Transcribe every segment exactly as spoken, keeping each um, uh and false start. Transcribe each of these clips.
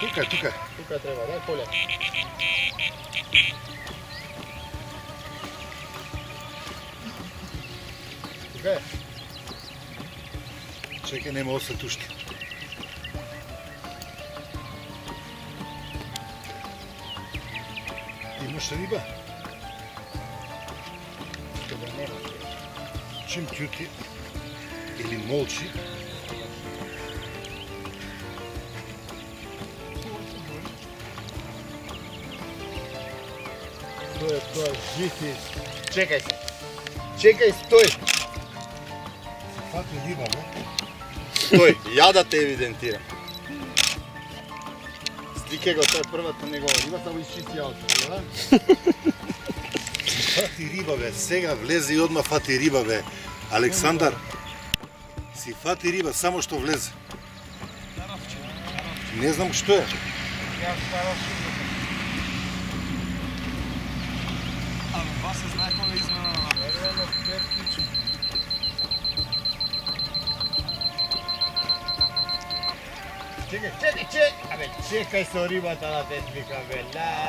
Тука, тука. Тука треба, дай поле. Тука е. Чекай, нема осет уште. Имаш риба? Тебе нема. Чим тюти или молчи. Тоа е тоа, жити. Чекај се. Чекај, стој. Се фати риба, бе? Стој, ја да те евидентирам. Сликај го, тоа е првата негова риба, само изчисти јаото, да? Фати риба, бе. Сега влезе и одма фати риба, бе. Александар, си фати риба, само што влезе. Не знам што е. Ама вас се знае кога измена на Веројатно петкичи. Чекај, чекај, чекај! Абе, чекај со рибата да те вика, бе,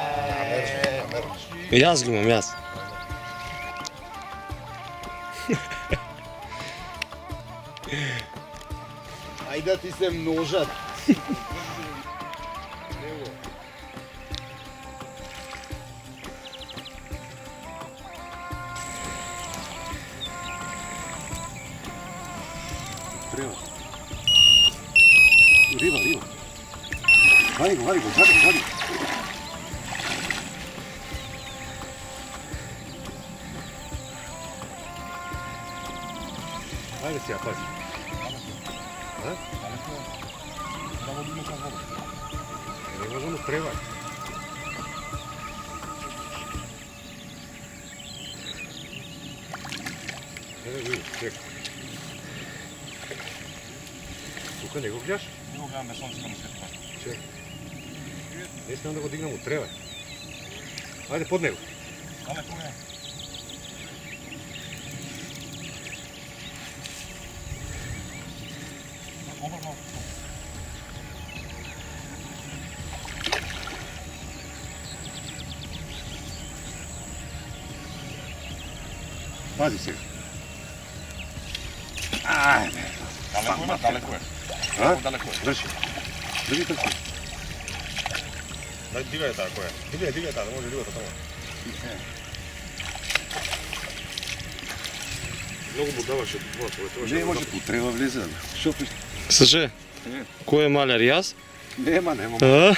ле. Јас ги имам, јас. Ајде да ти се множат. Треба. Риба, риба. Вади го, вади го, вади го, вади го. Ајде си ја пази. А? Да го бидеш на вода. Не можам да превари. Не, не, види, чекай. Тука не го гледаш? Не го гледам без сонцето му светва. Чекай. Не смеам да го дигнам от трева. Ајде под него. Але кога е? Обрно. Пази сега. Ајде. Далеко е, далеко е. А? Далеко е. Држи. Држи трчи. Дај дигај таа која. Дигај, дигај таа, да може рибата таму. Многу му даваше вода, тоа Не може по трева влезе. Шо пиш? Слушај, кој е маляр, јас? Нема, нема. А?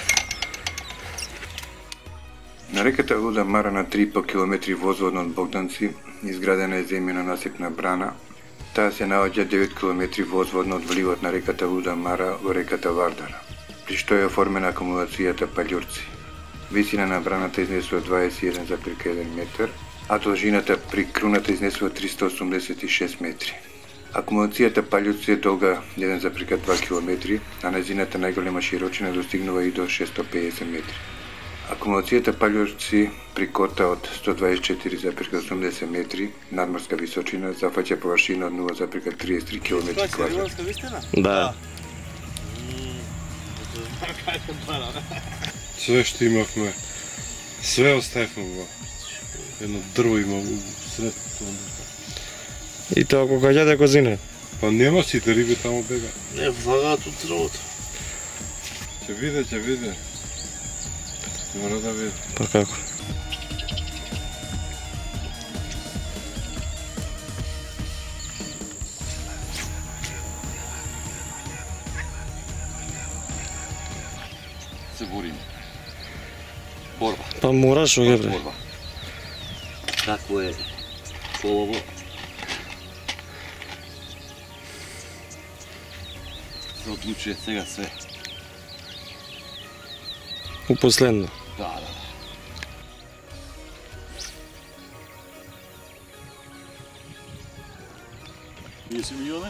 На реката Луда Мара на три и по километри возводно од Богданци изградена е земјена насипна брана. Таа се наоѓа девет километри возводно од вливот на реката Луда Мара во реката Вардара, при што е оформена акумулацијата Паљурци. Висина на браната изнесува дваесет и еден зарез еден метар, а должината при круната изнесува триста осумдесет и шест метри. Акумулацијата Паљурци е долга еден зарез два километри, а нејзината најголема широчина достигнува и до шестстотини и педесет метри. Акумулацијата Паљурци при кота од сто дваесет и четири зарез осумдесет метри надморска височина зафаќа површина од нула зарез триесет и три километри квадратни. Да. Све што имавме, све оставивме во едно дрво има сред. И тоа кога јаде козина. Па нема сите риби таму бега. Не влагаат од дрвото. Ќе виде, ќе виде. Мора да види. Па како? Се бориме. Борба. Па мораш, оге бре. Борба. Какво е слово? Се одлучuje сега све. У последно. Да, да, да. тридесет милиона?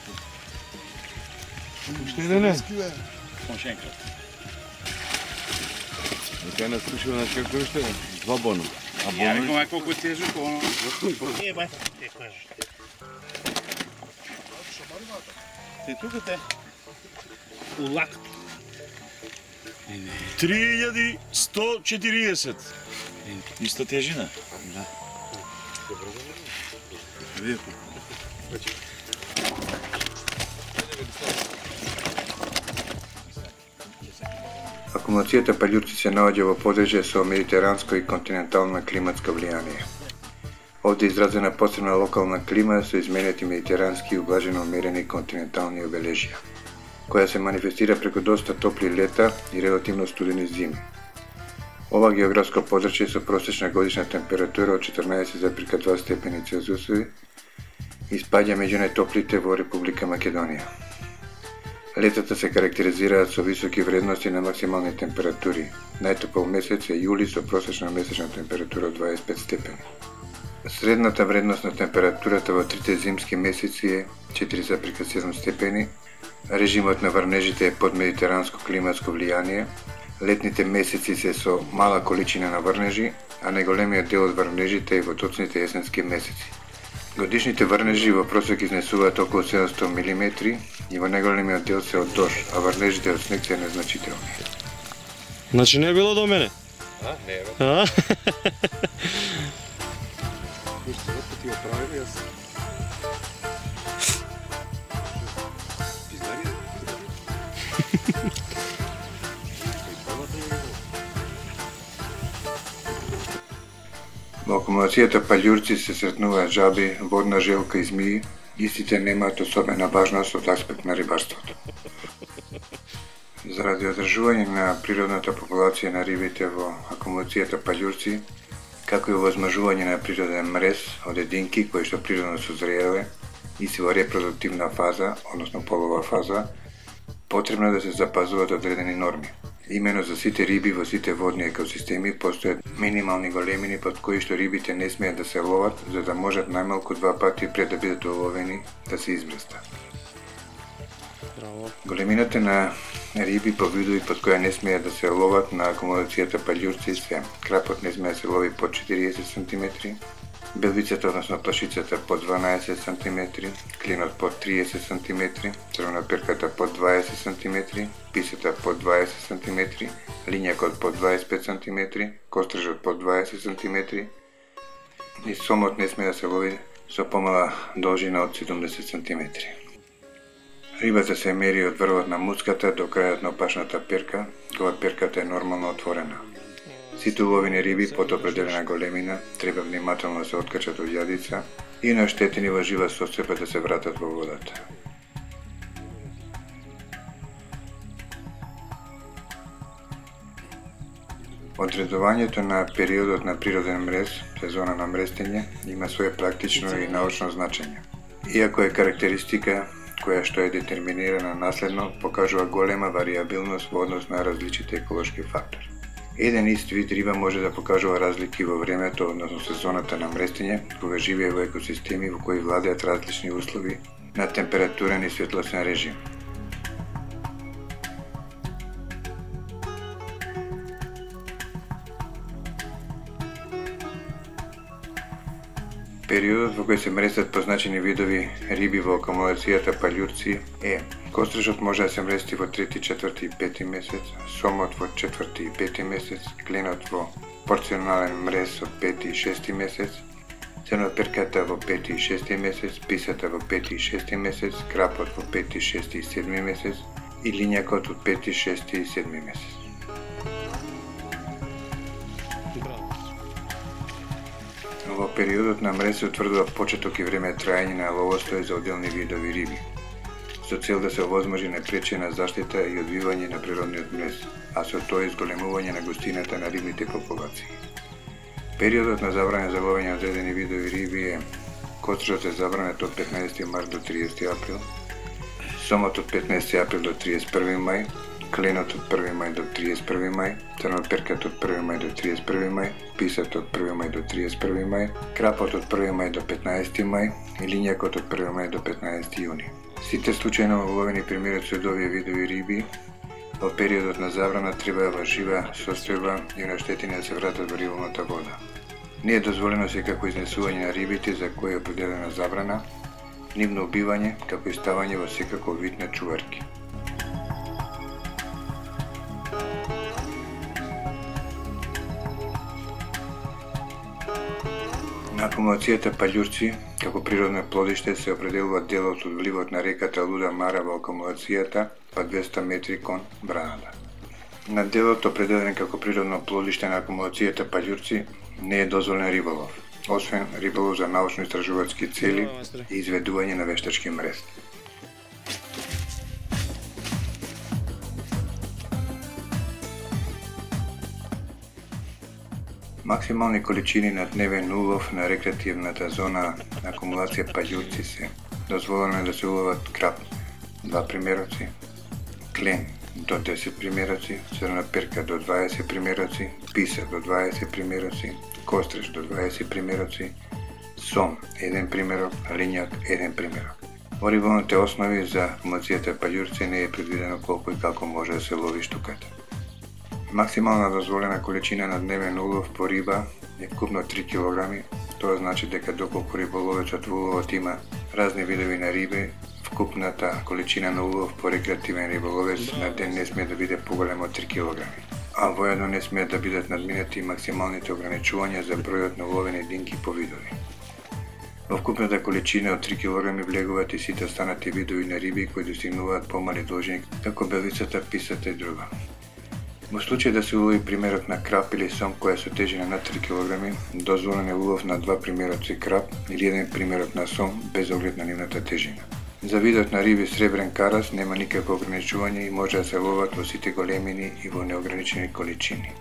Уште еден е. Може енкрат. Кај нас слушува на како уште два бона. А ја викам ај колку тежок, оно. Е, бајта, те кажеш. Те тука те. У лакто. три илјади сто четириесет. Иста тежина. Да. Акумулацијата паљурци се наоѓа во подрежје со медитеранско и континентална климатска влијание. Овде изразена посебна локална клима со изменети медитерански и углажено умерени континентални обележја, која се манифестира преку доста топли лета и релативно студени зими. Ова географско подрачје со просечна годишна температура од четрнаесет зарез два степени Целзиусови испаѓа меѓу најтоплите во Република Македонија. Летата се карактеризираат со високи вредности на максимални температури. Најтопол месец е јули со просечна месечна температура од дваесет и пет степени. Средната вредност на температурата во трите зимски месеци е четири зарез седум степени. Режимот на врнежите е под медитеранско климатско влијание. Летните месеци се со мала количина на врнежи, а најголемиот дел од врнежите е во тоцните есенски месеци. Годишните врнежи во просек изнесуваат околу седумстотини милиметри и во најголемиот дел се од дожд, а врнежите од снег се незначителни. Значи не е било до мене? А, не е. А? Во акумулацијата паљурци се сретнуваат жаби, водна желка и змии, истите немаат особена важност од аспект на рибарството. Заради одржување на природната популација на рибите во акумулацијата паљурци, како и овозможување на природен мрез од единки кои што природно созрееле и се во репродуктивна фаза, односно полова фаза, потребно е да се запазуваат одредени норми. Имено за сите риби во сите водни екосистеми постојат минимални големини под кои што рибите не смеат да се ловат, за да можат најмалку два пати пред да бидат уловени да се изместат. Големината на риби по видови под која не смеат да се ловат на акумулацијата паљурци се: крапот не смее да се лови под четириесет сантиметри, белвицата, односно плашицата, под дванаесет сантиметри, клинот под триесет сантиметри, црвеноперката под дваесет сантиметри, писата под дваесет сантиметри, лињакот под дваесет и пет сантиметри, кострежот под дваесет сантиметри и сомот не смее да се лови со помала должина од седумдесет сантиметри. Рибата се мери од врвот на муцката до крајот на опашната перка, кога перката е нормално отворена. Сите уловени риби под определена големина треба внимателно да се откачат од јадица и на оштетени во жива состојба да се вратат во водата. Одредувањето на периодот на природен мрез, сезона на мрестење, има свое практично и научно значење. Иако е карактеристика која што е детерминирана наследно, покажува голема варијабилност во однос на различите еколошки фактори. Еден ист вид риба може да покажува разлики во времето, односно сезоната на мрестење, кога живее во екосистеми во кои владеат различни услови на температурен и светлосен режим. Периодот во кој се мрестат позначени видови риби во акумулацијата паљурци е: кострежот може да се мрести во трети, четврти и пети месец, сомот во четврти и пети месец, кленот во порционален мрез од пети и шести месец, црвеноперката во пети и шести месец, писата во пети и шести месец, крапот во пети, шести и седми месец и лињакот од пети, шести и седми месец. Во периодот на мрез се утврдува почеток и време трајање на ловостој за отделни видови риби, со цел да се овозможи непречена заштита и одвивање на природниот мрез, а со тоа изголемување на густината на рибните популации. Периодот на забрана за ловење на одредени видови риби е: кострежот е забранет од петнаесети март до триесети април, сомот од петнаесети април до триесет и први мај, кленот од први мај до триесет и први мај, црвеноперката од први мај до триесет и први мај, писата од први мај до триесет и први мај, крапот од први мај до петнаесети мај и лињакот од први мај до петнаесети јуни. Сите случајно уловени примероци од овие видови риби во периодот на забрана треба во жива состојба и оштетени да се вратат во риболовната вода. Не е дозволено секако изнесување на рибите за кои е определена забрана, нивно убивање, како и ставање во секако вид на чуварки. На акумулацијата Паѓурци, како природно плодиште, се определува делот од вливот на реката Луда Мара во акумулацијата, па двеста метри кон браната. На делот определен како природно плодиште на акумулацијата Паѓурци не е дозволен риболов, освен риболов за научно-истражувачки цели и изведување на вештачки мрез. Максимални количини на дневен улов на рекреативната зона на акумулација Паѓурци се дозволено да се уловат крап два примероци, клен до десет примероци, црна перка до дваесет примероци, писа до дваесет примероци, костреш до дваесет примероци, сом еден примерок, лињак еден примерок. Во риболовните основи за акумулацијата Паѓурци не е предвидено колку и како може да се лови штуката. Максимална дозволена количина на дневен улов по риба е вкупно три килограми, тоа значи дека доколку риболовецот во уловот има разни видови на риби, вкупната количина на улов по рекреативен риболовец на ден не смее да биде поголема од три килограми, а воедно не смеат да бидат надминати максималните ограничувања за бројот на уловени единки по видови. Во вкупната количина од три килограми влегуваат и сите останати видови на риби кои достигнуваат помали должини, како белицата, писата и друга. Во случај да се улови примерок на крап или сом која со тежина над три килограми, дозволен е улов на два примероци крап или еден примерок на сом без оглед на нивната тежина. За видот на риби сребрен карас нема никакво ограничување и може да се ловат во сите големини и во неограничени количини.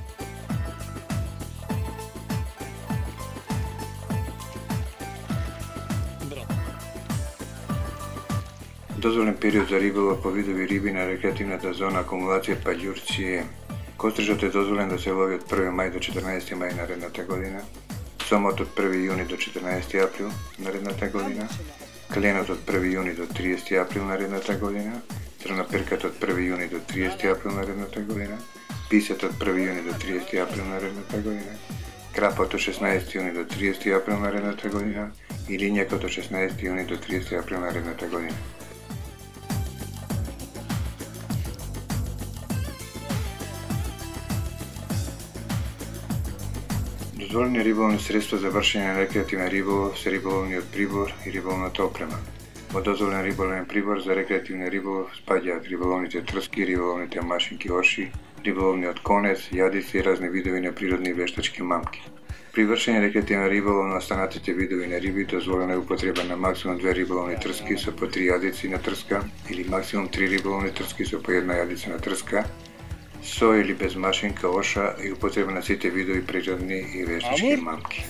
Дозволен период за риболов по видови риби на рекреативната зона акумулација Паѓурци е: кострежот е дозволен да се лови од први мај до четрнаесети мај наредната година, сомот од први јуни до четрнаесети април наредната година, кленот од први јуни до триесети април наредната година, црноперката од први јуни до триесети април наредната година, писата од први јуни до триесети април наредната година, крапот од шеснаесети јуни до триесети април наредната година и лињакот од шеснаесети јуни до триесети април наредната година. Дозволени риболовни средства за вршење на рекреативен риболов се риболовниот прибор и риболовната опрема. Во дозволен риболовен прибор за рекреативен риболов спаѓаат риболовните трски, риболовните машинки оши, риболовниот конец, јадици и разни видови на природни вештачки мамки. При вршење рекреативен риболов на останатите видови на риби дозволена е употреба на максимум две риболовни трски со по три јадици на трска или максимум три риболовни трски со по една јадица на трска, со или без машинка оша и употреба на сите видови природни и вештачки мамки.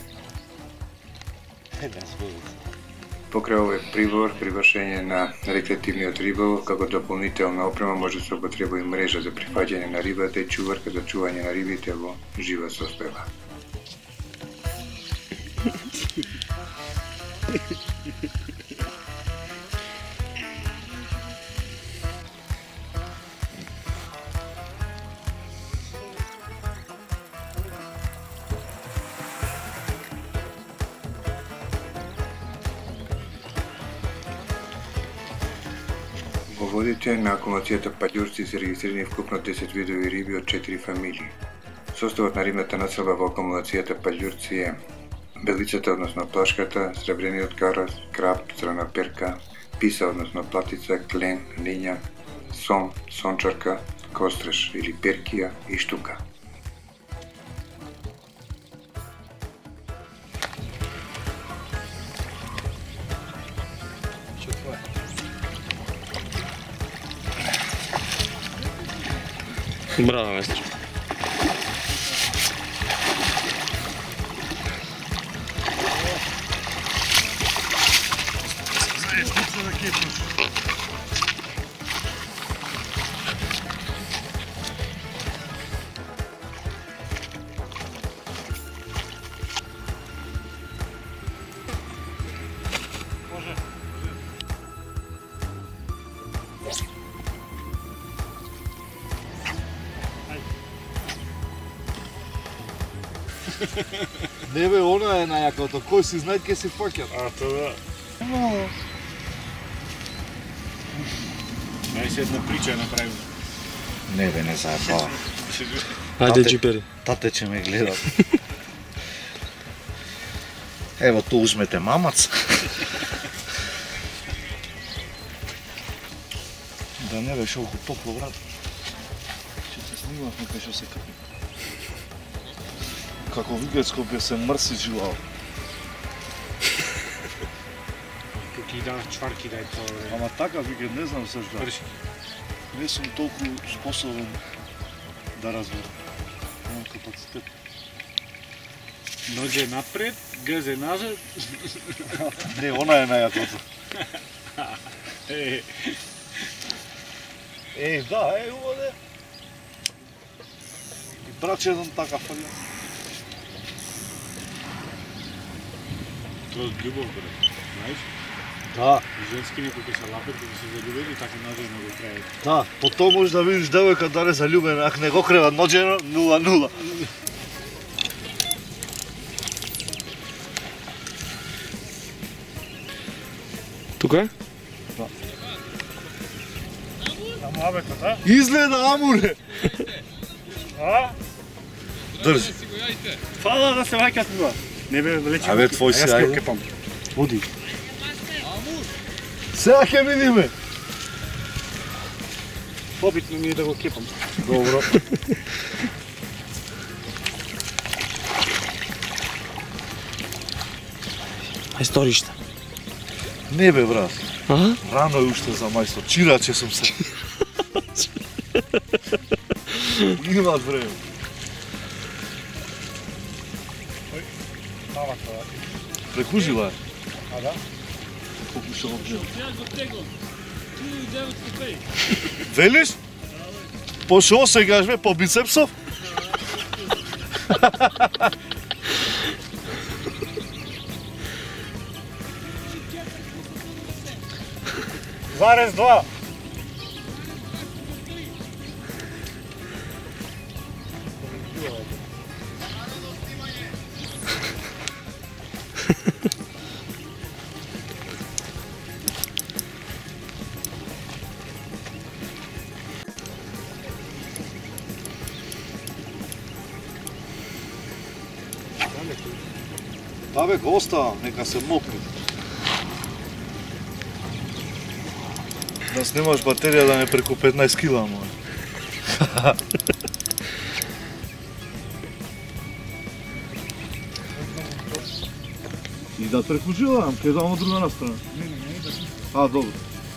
Покрај овој прибор, при вршење на рекреативниот риболов, како дополнителна опрема може да се употреба и мрежа за прифаќање на рибата и чуварка за чување на рибите во жива состојба. Во водите на акумулацијата Паѓурци се регистрирани вкупно десет видови риби од четири фамилии. Составот на рибната населба во акумулацијата Паѓурци е белицата, односно плашката, сребрениот карас, крап, црна перка, писа, односно платица, клен, лиња, сом, сончарка, костреш или перкија и штука. Браво, мастер. Не бе, она е најакото, кој си знае ке си фаќат. А тоа... Ај се една прича направим. Не бе, не заебава. Ајде, джипери. Тате ќе ме гледат. Ево то узмете мамац. Да не беше толку топло, брат. Че се снимавме кај што се капи. Како Вигецко бе се мрси жилао. Тук и да чварки да е тоа. Ама така Виге, не знам се што. Не сум толку способен да разберам. Немам капацитет. Ноđe напред, газе назад. Не, она е најакото. Е, Е, да, е, уводе. И браче еден така фалја. тоа е љубов, бре. Знаеш? Да, Женски некои ке се лапат, кога се заљубени, така наđено го прави. да, по тоа можеш да видиш девојка дали заљубена, ако не го крева ноđено, нула нула. Тука е? Ама абето, да? Изгледа амуре. А? Држи. Фала да се ваќат мила. Не бе, лечи. Абе, твој си, Јас ќе ајде. кепам. Води. Сега ќе видиме. Побитно ми е да го кепам. Добро. Мајсториште. Не бе, брат. Аха. Рано е уште за мајстор. Чираче сум се. Имат време. Мала тоа. Прекужила е. А да? Колку ще обжел. Велиш? По шо сегаш бе? По бицепсов? Зарез два. Абе, го оставам, нека се мокри. Да снимаш батерија да не преку петнаесет кила, моја. И да прекужувам, ќе дам од друга настрана. А, добро.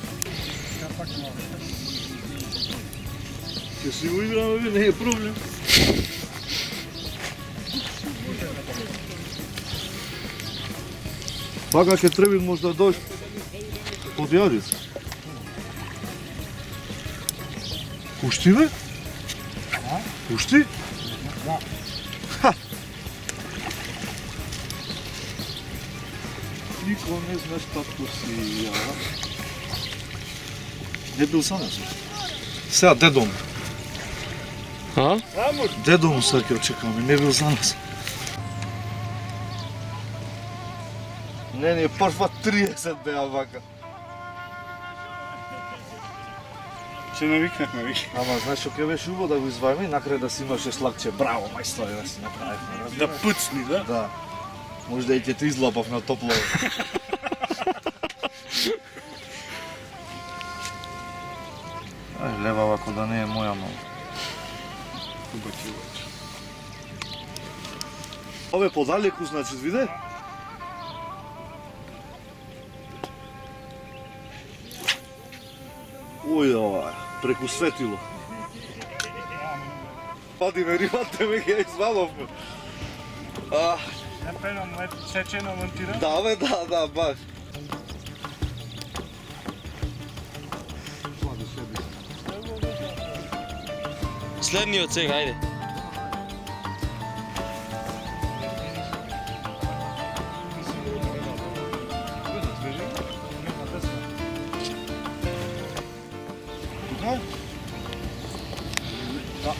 Ќе си го играме, не е проблем. Пака ќе треба може да дојш под јадица. Пушти бе? Пушти? Да. Ха! Нико не знаеш како си ја. Не бил сам јас. Сега дедом. А? Дедом сега ќе очекаме, не бил за нас. Не, не, прва триесет беа вака. Се навикнахме веќе. Ама знаеш што ќе беше убаво да го извајме и накрај да си имаше слакче. Браво, мајсторе, да си направивме. Да разбираш? пуцни, да? Да. Може да и ќе те излапав на топло. Ај, лева вако да не е моја мала. Ове подалеку, значи, виде? Ој, ова, преку светило. Пади ме рибате, ме ја извадовме. А, Напредно сечено монтира. да, бе, да, да, баш. Следниот сега, ајде. Тука? Да.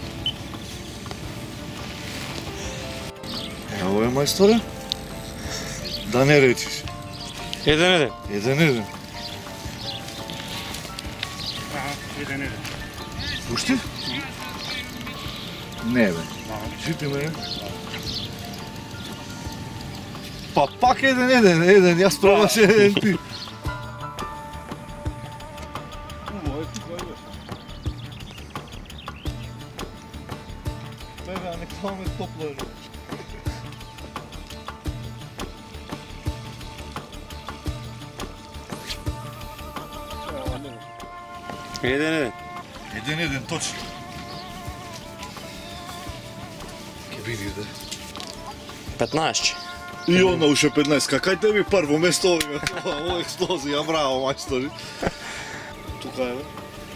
Ево е, мајсторе. Да не речиш. Еден, еден. Еден, еден. Аха, еден, еден. Пушти? Не, бе. Жити ме. Па пак еден, еден, еден, јас пробаше еден ти. Бебе, нека това ме топло е. Еден, еден. Еден, еден, точно. Ке видиш, да. петнаесет. И он уште петнаесет, какај теби прво место овие, ово експлозија, браво, мајстори. Тука е, бе.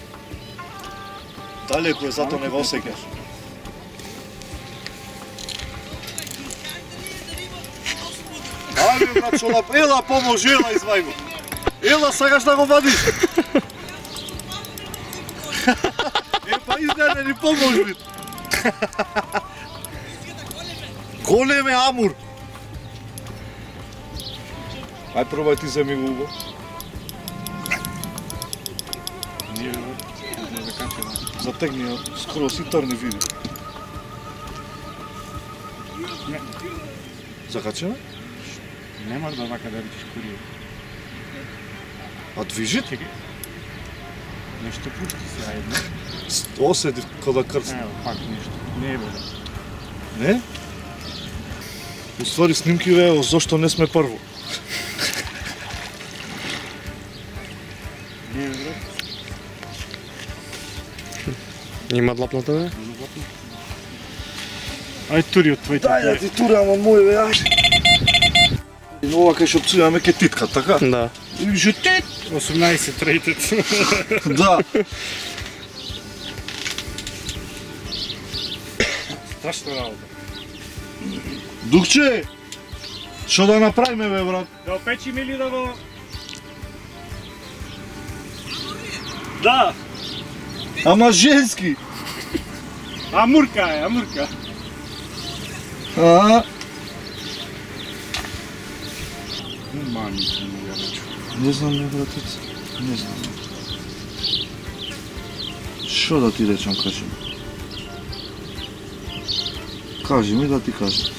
Далеко е, затоа не го осеќаш. Ајде, брат, шо да... Ела, поможи, ела, извај го. Ела, сакаш да го вадиш? Е, па изгледа, ни поможи. Голем е амур. Ај пробај ти земи го уго. Nije, ne zakačeno. Затегни ја, скоро си трни види. Не, Закачено? ne možeš da ovako da vidiš kuriju. А движи? Čekaj. Nešto pušti se, ajde. Оседи кога крцне. Evo, pak nešto. Ne bude. Не? Уствари снимки ево зошто не сме прво. Не bude. Има длапната, бе? Ajde, turi od tvojte. Дај да ти турам од мој, бе, ајде. И ова кај што пцуваме ке титка, така? Да. И же тит! osemnaest rated. Да. Strašno работа. Дукче! Што да направиме, бе, брат? Да опечим или да го... Да! Ама женски! Амурка е, амурка. А? Маница му ја речу. Не знам, не, братец. Не знам. Што да ти речам, кажи ми. Кажи ми да ти кажам.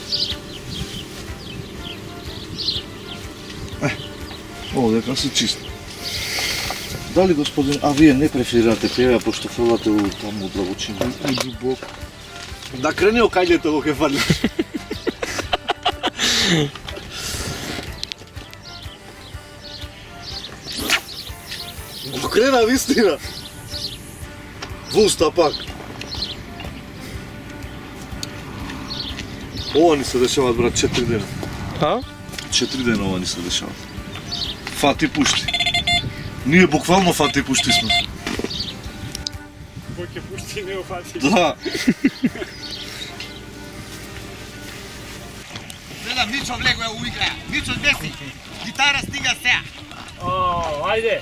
Е, овдека се чисто. Дали, господин, а вие не преферирате пеја, пошто фрлате у таму у длабочина? У дубоко. Да крени окајлето го ке фрлиш. Го крена вистина. Во уста пак. Ова ни се дешават, брат, четири дена. А? Четири дена ова ни се дешават. Фати пушти. Ние буквално фати пушти сме. Кој ќе пушти не опати. Да. Гледам, Мичо влего е у игра. Мичо деси. Гитара стига сега. О, ајде.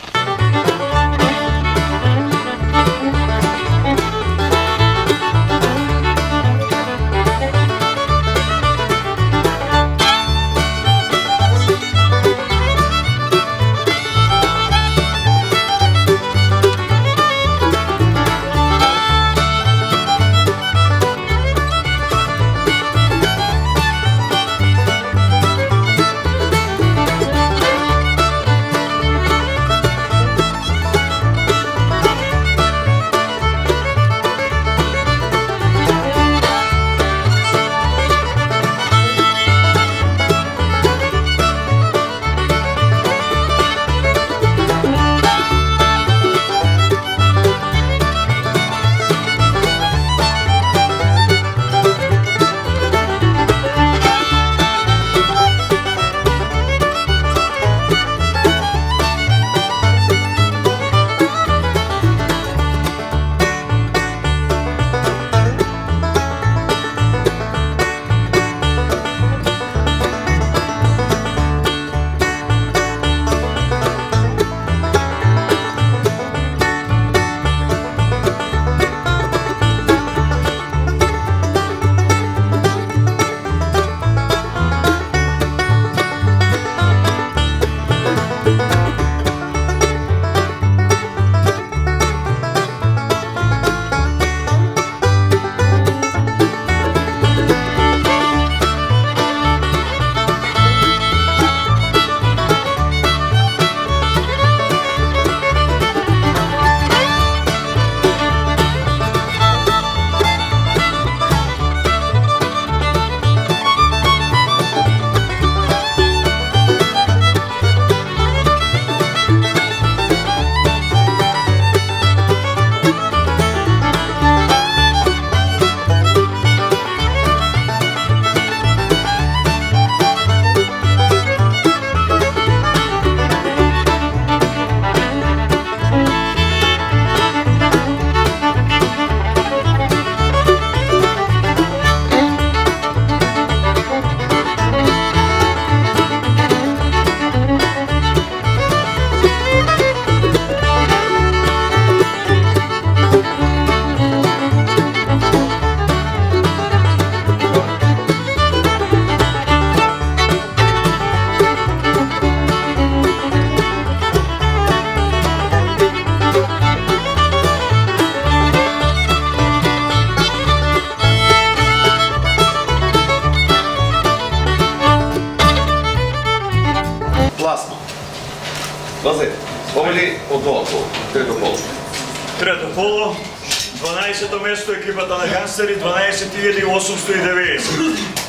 од ова коло, трето коло. Трето коло, дванаесето место екипата на Ганстери, дванаесет илјади осумсто и деветдесет.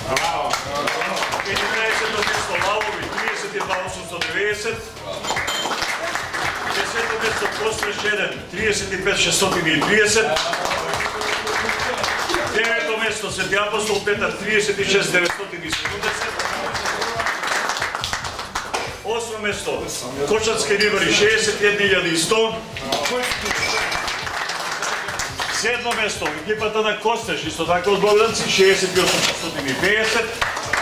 единаесето место Лавови, триесет и два осумсто деветдесет. десето место Костреш еден, триесет и пет шестстотини и тридесет. девето место Свети Апостол Петар, триесет и шест деветстотини и седумдесет. Осмо место Кочански ривари, шеесет и една илјади и сто. Седмо место екипата на Костеш, исто така од Богданци, шеесет и осум шестстотини и петдесет.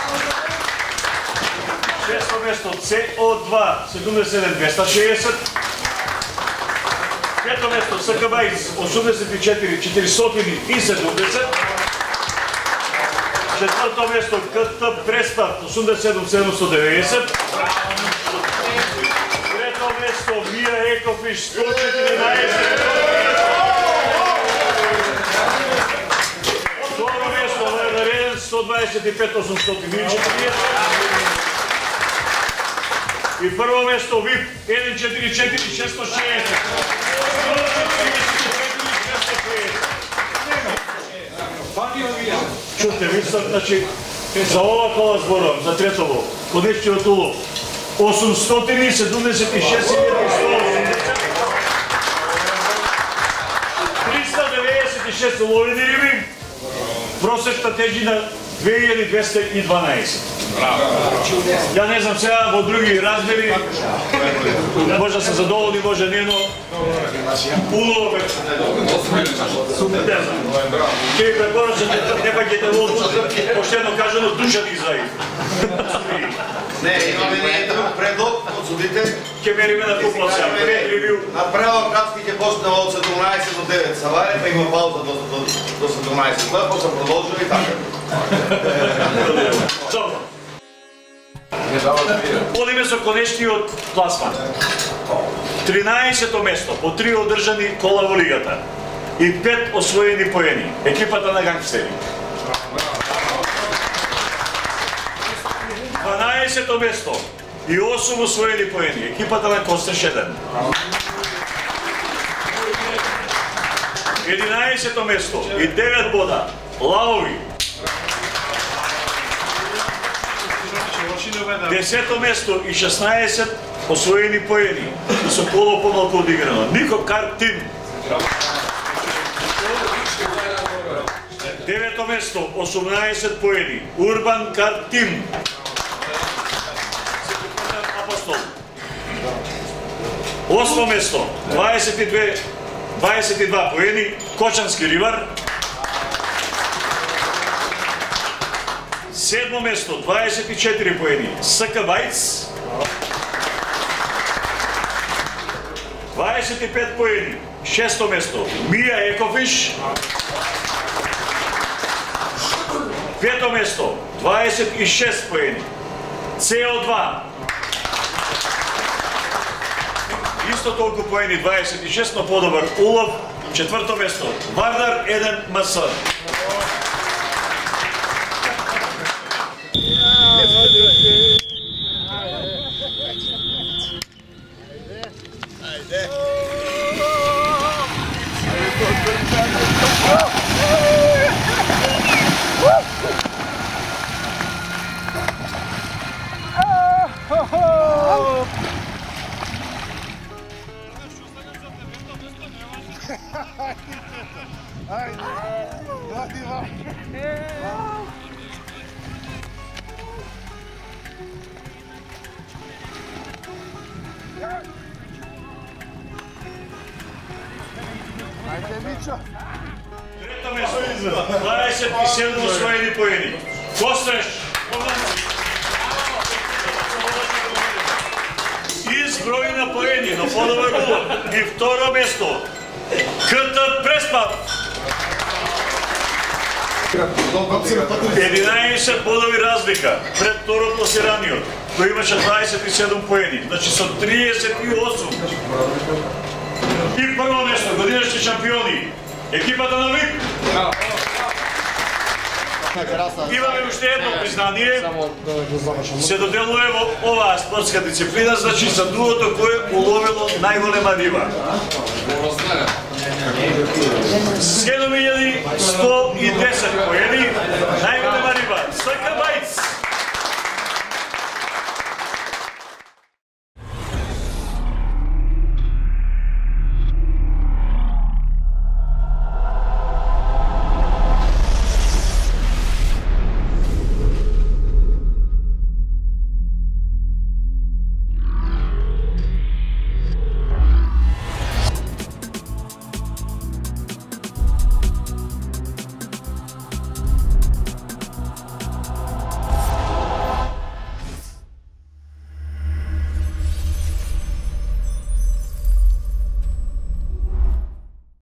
Шесто место С О два, седумдесет и седум двеста шеесет. Пето место С К Бајц, осумдесет и четири четиристотини и седумдесет. Четврто место К Т Преспат, осумдесет и седум седумсто деветдесет. Трето место Мија Екофиш, сто четиринаесет. Второ место Леонар еден, сто дваесет и пет осумстотини и четириесет. И прво место ВИП еден четири четири шестsto шеесет. Чуте, ви сте, значи, за ова кола зборувам, за третово, Конечниот улов, осумстотини седумдесет и шест илјади сто осумдесет. триста деветдесет и шест уловени риби, просечна тежина две илјади двеста и дванаесет. Ја не знам сега во други размери, може да се задоволни, може не, но улов е. Не знам. Ке ви препорачам, не паќете во поштено кажано душа ни заи. Не, имаме не друг предлог од судите. Ке мериме на купла сега. Направо кратки ќе почнеме од седумнаесет до девет саваре, па има пауза до седумнаесет. Тоа после продолжува и така. Одиме со конечниот пласман. тринаесето место по три одржани кола во лигата и пет освоени поени. Екипата на Гангстери. дванаесето место и осум освоени поени. Екипата на Костеш еден. единаесето место и девет бода Лавови. Десето место и шеснаесет освоени поени и со коло помалку одиграно. Нико Картин. Девето место осумнаесет поени. Урбан Картин. Апостол. Осмо место дваесет и две дваесет и два поени. Кочански ривар. Седмо место дваесет и четири поени. С К Бајц. дваесет и пет поени. Шесто место Мија Екофиш. Пето место дваесет и шест поени. С О два. Исто толку поени, дваесет и шест, но подобар улов. Четврто место Вардар еден М С. Трето место дваесет и седум освоени поени. Костреш. Изброј на поени, но подобар улов. И второ место К Т Преспат. единаесет бодови разлика пред второ пласираниот, кој имаше дваесет и седум поени, значи со триесет и осум. И прво место, годинашни шампиони, екипата на ВИП. Имаме уште едно признание. Се доделува во оваа спортска дисциплина, значи за дуото кое уловило најголема риба. седум илјади сто и десет поени